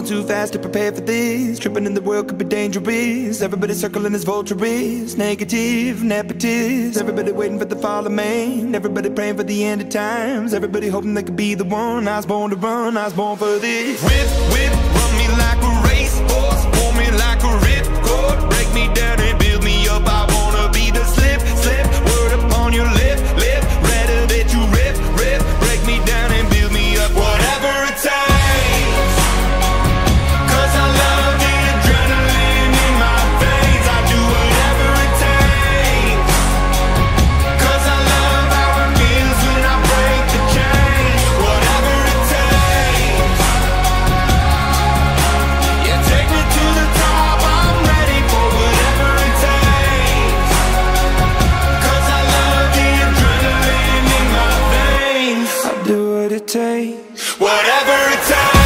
too fast to prepare for this. Tripping in the world could be dangerous. Everybody circling as vultures, negative, nepotist. Everybody waiting for the fall of man. Everybody praying for the end of times. Everybody hoping they could be the one. I was born to run, I was born for this. Whip, whip, run me like a racehorse, pull me like a ripcord, break me down and build me up. I wanna be the slip, slip, word upon your lip, lip. Rather that you rip, rip, break me down and build me up. Whatever it takes, 'cause I love the adrenaline in my veins. I do whatever it takes, 'cause I love how it feels when I break the chains. Whatever it takes, yeah, take me to the top. I'm ready for whatever it takes, 'cause I love the adrenaline in my veins. I'll do what it takes, whatever it takes.